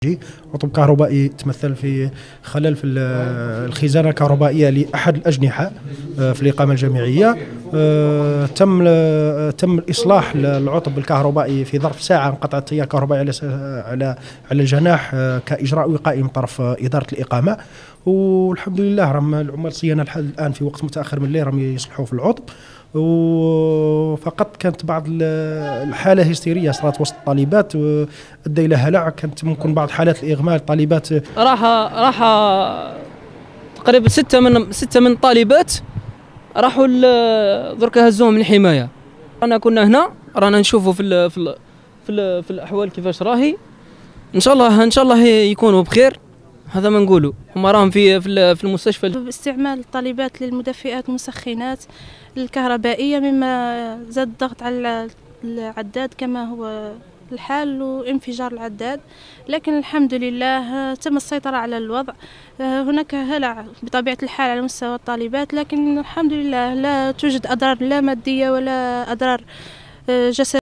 عطب كهربائي تمثل في خلل في الخزانة الكهربائية لأحد الأجنحة في الإقامة الجامعية. تم إصلاح العطب الكهربائي في ظرف ساعة، انقطع التيار الكهربائي على الجناح كإجراء وقائي من طرف إدارة الإقامة. والحمد لله راهم العمال الصيانة الآن في وقت متأخر من الليل راهم يصلحوا في العطب. وفقط كانت بعض الحالة هستيرية صارت وسط الطالبات أدى إلى هلع. كانت ممكن بعض حالات الإغماء طالبات راح تقريبا ستة من الطالبات راحوا درك هزوهم من الحماية. كنا هنا رانا نشوفوا في الأحوال كيفاش راهي. إن شاء الله يكونوا بخير. هذا ما نقولوا. هما راهم في المستشفى. استعمال الطالبات للمدفئات المسخنات الكهربائية مما زاد الضغط على العداد كما هو الحال وانفجار العداد، لكن الحمد لله تم السيطرة على الوضع. هناك هلع بطبيعة الحال على مستوى الطالبات، لكن الحمد لله لا توجد أضرار لا مادية ولا أضرار جسدية.